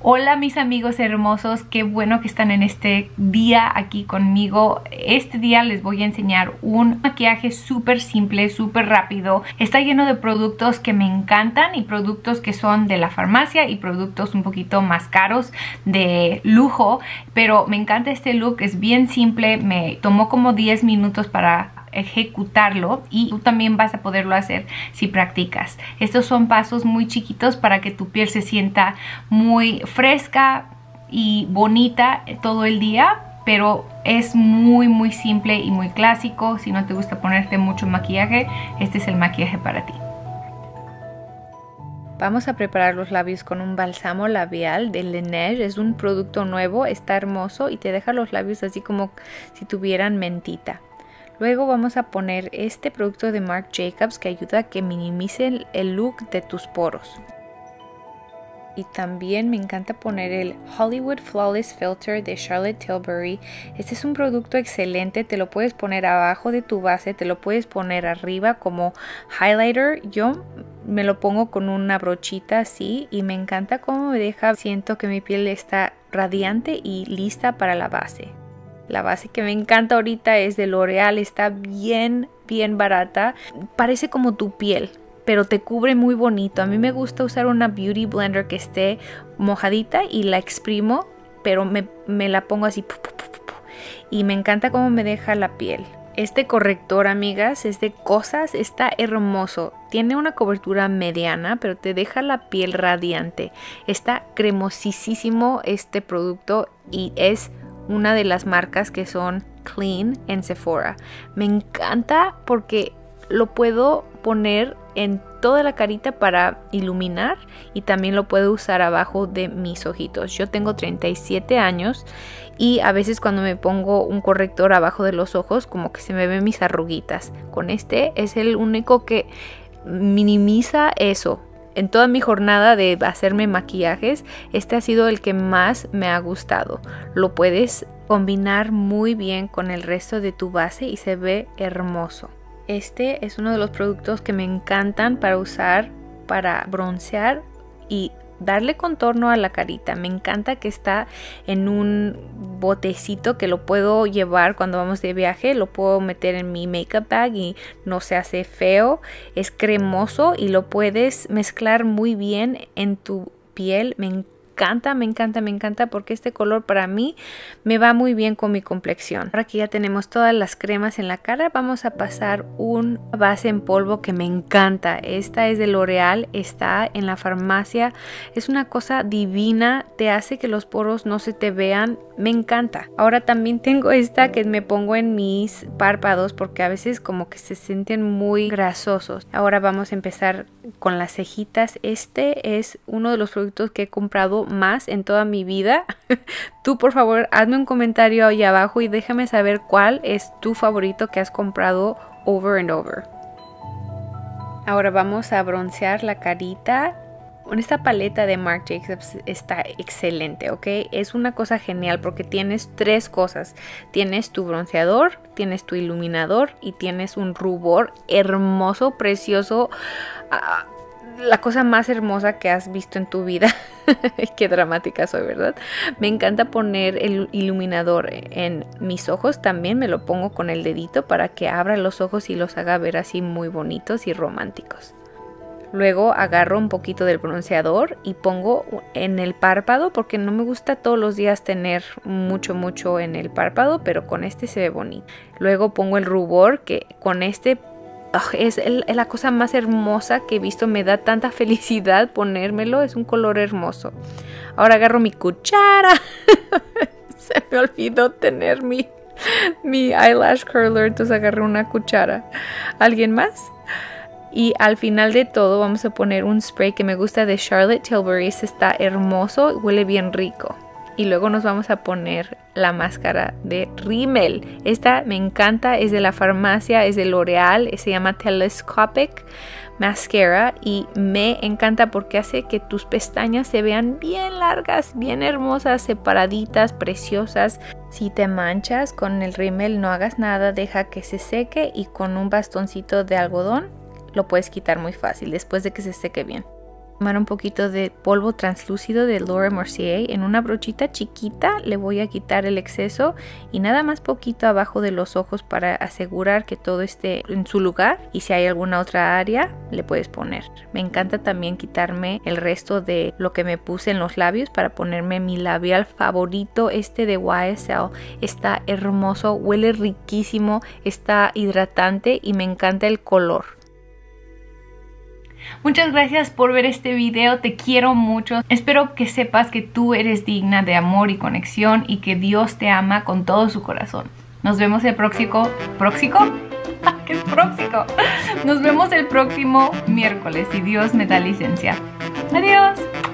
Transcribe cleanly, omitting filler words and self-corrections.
Hola mis amigos hermosos, qué bueno que están en este día aquí conmigo. Este día les voy a enseñar un maquillaje súper simple, súper rápido. Está lleno de productos que me encantan y productos que son de la farmacia y productos un poquito más caros de lujo. Pero me encanta este look, es bien simple, me tomó como 10 minutos para ejecutarlo y tú también vas a poderlo hacer si practicas. Estos son pasos muy chiquitos para que tu piel se sienta muy fresca y bonita todo el día, pero es muy simple y muy clásico. Si no te gusta ponerte mucho maquillaje, este es el maquillaje para ti. Vamos a preparar los labios con un bálsamo labial de Laneige. Es un producto nuevo, está hermoso y te deja los labios así como si tuvieran mentita. Luego vamos a poner este producto de Marc Jacobs que ayuda a que minimice el look de tus poros. Y también me encanta poner el Hollywood Flawless Filter de Charlotte Tilbury. Este es un producto excelente, te lo puedes poner abajo de tu base, te lo puedes poner arriba como highlighter. Yo me lo pongo con una brochita así y me encanta cómo me deja. Siento que mi piel está radiante y lista para la base. La base que me encanta ahorita es de L'Oreal, está bien barata. Parece como tu piel, pero te cubre muy bonito. A mí me gusta usar una Beauty Blender que esté mojadita y la exprimo, pero me la pongo así. Y me encanta cómo me deja la piel. Este corrector, amigas, es de Cosas, está hermoso. Tiene una cobertura mediana, pero te deja la piel radiante. Está cremosísimo este producto y es una de las marcas que son Clean en Sephora. Me encanta porque lo puedo poner en toda la carita para iluminar y también lo puedo usar abajo de mis ojitos. Yo tengo 37 años y a veces cuando me pongo un corrector abajo de los ojos como que se me ven mis arruguitas. Con este es el único que minimiza eso. En toda mi jornada de hacerme maquillajes, este ha sido el que más me ha gustado. Lo puedes combinar muy bien con el resto de tu base y se ve hermoso. Este es uno de los productos que me encantan para usar para broncear y darle contorno a la carita. Me encanta que está en un botecito que lo puedo llevar cuando vamos de viaje. Lo puedo meter en mi makeup bag y no se hace feo. Es cremoso y lo puedes mezclar muy bien en tu piel. Me encanta porque este color para mí me va muy bien con mi complexión. Ahora que ya tenemos todas las cremas en la cara, vamos a pasar una base en polvo que me encanta. Esta es de L'Oreal, está en la farmacia. Es una cosa divina, te hace que los poros no se te vean. Me encanta. Ahora también tengo esta que me pongo en mis párpados porque a veces como que se sienten muy grasosos. Ahora vamos a empezar con las cejitas. Este es uno de los productos que he comprado más en toda mi vida. Tú por favor hazme un comentario ahí abajo y déjame saber cuál es tu favorito que has comprado over and over. Ahora vamos a broncear la carita. Esta paleta de Marc Jacobs está excelente, ¿ok? Es una cosa genial porque tienes tres cosas. Tienes tu bronceador, tienes tu iluminador y tienes un rubor hermoso, precioso. La cosa más hermosa que has visto en tu vida. Qué dramática soy, ¿verdad? Me encanta poner el iluminador en mis ojos. También me lo pongo con el dedito para que abra los ojos y los haga ver así muy bonitos y románticos. Luego agarro un poquito del bronceador y pongo en el párpado porque no me gusta todos los días tener mucho en el párpado, pero con este se ve bonito. Luego pongo el rubor que con este es la cosa más hermosa que he visto. Me da tanta felicidad ponérmelo, es un color hermoso. Ahora agarro mi cuchara. Se me olvidó tener mi eyelash curler, entonces agarré una cuchara. ¿Alguien más? Y al final de todo vamos a poner un spray que me gusta de Charlotte Tilbury. Este está hermoso, huele bien rico. Y luego nos vamos a poner la máscara de Rimmel. Esta me encanta, es de la farmacia, es de L'Oreal, se llama Telescopic Mascara y me encanta porque hace que tus pestañas se vean bien largas, bien hermosas, separaditas, preciosas. Si te manchas con el Rimmel no hagas nada, deja que se seque y con un bastoncito de algodón lo puedes quitar muy fácil después de que se seque bien. Tomar un poquito de polvo translúcido de Laura Mercier. En una brochita chiquita le voy a quitar el exceso y nada más poquito abajo de los ojos para asegurar que todo esté en su lugar, y si hay alguna otra área le puedes poner. Me encanta también quitarme el resto de lo que me puse en los labios para ponerme mi labial favorito, este de YSL. Está hermoso, huele riquísimo, está hidratante y me encanta el color. Muchas gracias por ver este video, te quiero mucho. Espero que sepas que tú eres digna de amor y conexión y que Dios te ama con todo su corazón. Nos vemos el próximo... ¿Qué es próximo? Nos vemos el próximo miércoles si Dios me da licencia. Adiós.